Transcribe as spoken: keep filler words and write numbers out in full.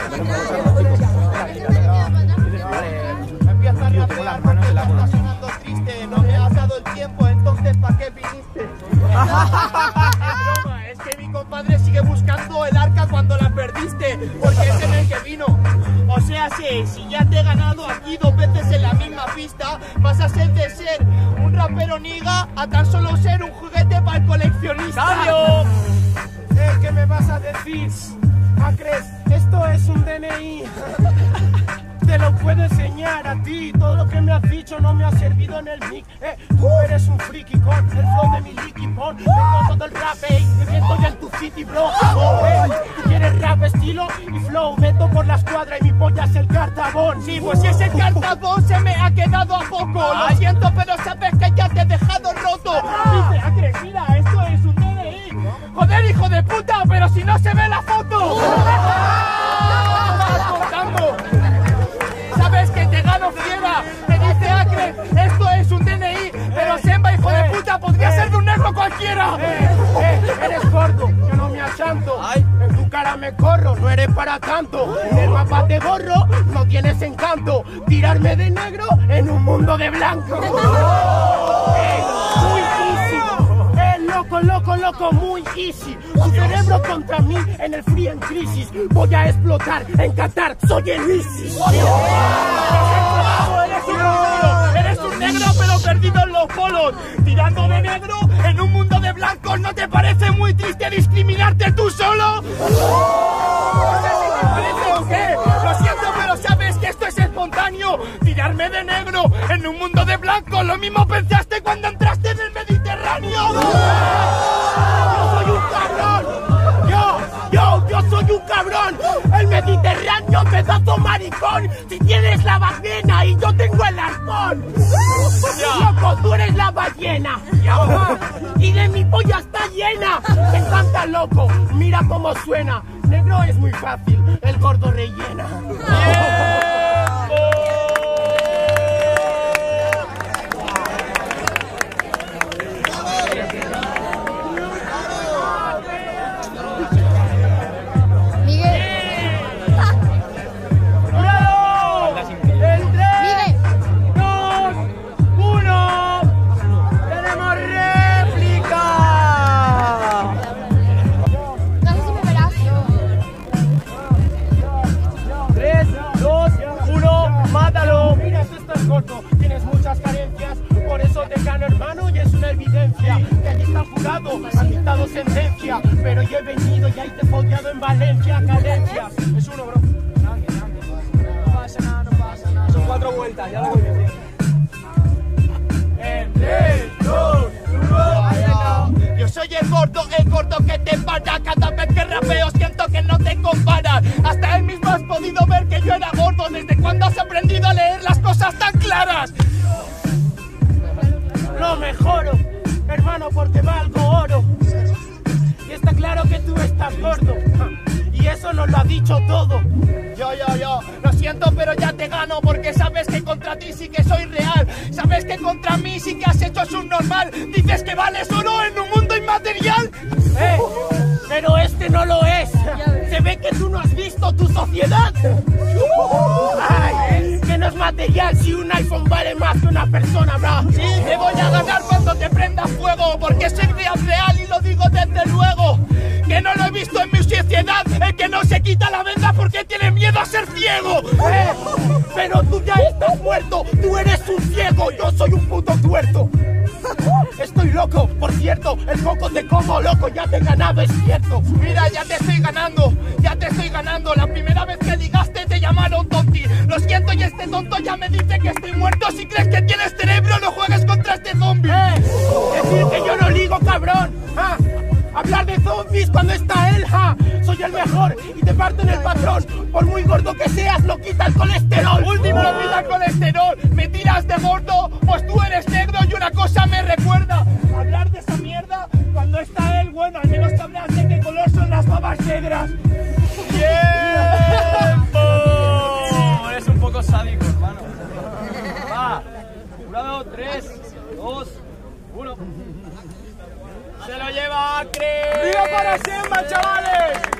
Empieza a rapear porque estás sonando triste. No me has dado el tiempo, entonces ¿para qué viniste? Es broma, es que mi compadre sigue buscando el arca cuando la perdiste, porque es en el que vino. O sea, sí, si ya te he ganado aquí dos veces en la misma pista, vas a ser de ser un rapero niga a tan solo ser un juguete para el coleccionista. ¡Cambio! Eh, ¿Qué me vas a decir? Acres, esto es un D N I. Te lo puedo enseñar a ti. Todo lo que me has dicho no me ha servido en el mic. Eh, tú eres un friki con el flow de mi licky pon. Tengo todo el rap, ey, me meto ya en tu city, bro. Oh, ey, tú quieres rap, estilo y flow. Meto por la escuadra y mi polla es el cartabón. Sí, pues ese cartabón se me ha quedado a poco. Lo siento, pero sabes que ya te he dejado roto. Dice, Acres, mira, esto es un D N I. Joder, hijo de puta, pero si no se ve la foto. Sabes que te gano fiera. Me dice Acres, esto es un D N I. Pero Semba, hijo de puta, podría ser de un negro cualquiera. Eh, eh, eres gordo, yo no me achanto. En tu cara me corro, no eres para tanto. En el mapa te borro, no tienes encanto. Tirarme de negro en un mundo de blanco. Eh, muy easy. Eh, loco, loco, loco, muy easy. Tu cerebro contra mí en el free en crisis. Voy a explotar en Qatar, soy el ISIS. Eres un negro pero perdido en los polos. Tirando de negro en un mundo de blancos. ¿No te parece muy triste discriminarte tú solo? No sé si te parece o qué. Lo siento, pero sabes que esto es espontáneo. Tirarme de negro en un mundo de blancos. Lo mismo pensaste cuando entraste en el Mediterráneo. Yo soy un cabrón. Yo, yo, yo soy un cabrón. El Mediterráneo, pedazo maricón. Si tienes la ballena y yo tengo el arpón. Loco, tú eres la ballena. Y de mi polla está llena. Me encanta, loco. Mira cómo suena. Negro es muy fácil. El gordo rellena. Tienes muchas carencias, por eso te gano, hermano, y es una evidencia que allí está jurado, han dictado sentencia, pero yo he venido y ahí te he follado en Valencia, cadencias. Es uno, bro. No pasa nada, no pasa nada. Son cuatro vueltas, ya lo voy bien. En tres, dos, uno, yo soy el gordo, el gordo que te para. Cada vez que rapeo siento que no te comparas. Hasta él mismo has podido ver que yo era gordo. ¿Desde cuándo has aprendido a leer las cosas tan claras? Lo mejoro, hermano, porque valgo oro. Y está claro que tú estás gordo. Y eso nos lo ha dicho todo. Yo, yo, yo, lo siento, pero ya te gano. Porque sabes que contra ti sí que soy real. Sabes que contra mí sí que has hecho subnormal. Dices que vales oro en un mundo inmaterial. Eh, pero este no lo es. Se ve que tú no has visto tu sociedad. Ay, que no es material si un iPhone vale más que una persona, bro. Sí, te voy a ganar cuando te prenda fuego. Porque soy real, real y lo digo desde luego. Que no lo he visto en mi sociedad. El que no se quita la venda porque tiene miedo a ser ciego. Eh, pero tú ya estás muerto. Tú eres un ciego, yo soy un puto tuerto. Estoy loco, por cierto, el coco te como loco, ya te he ganado, es cierto. Mira, ya te estoy ganando, ya te estoy ganando. La primera vez que ligaste te llamaron tonti. Lo siento y este tonto ya me dice que estoy muerto. Si crees que tienes cerebro, no juegues contra este zombie. Eh, decir que yo no ligo, cabrón. ¿Ah? Hablar de zombies cuando está él, ja. Soy el mejor y te parto en el patrón. Por muy gordo que seas, no quita el colesterol. Último, no quita el colesterol. Me tiras de gordo, pues tú eres negro y una cosa me recuerda. Hablar de esa mierda cuando está él, bueno, al menos sabrás de qué color son las babas negras. ¡Tiempo! Eres un poco sádico, hermano. Va, jurado, tres, dos, uno. Se lo lleva Acres. ¡Viva para Semba, chavales!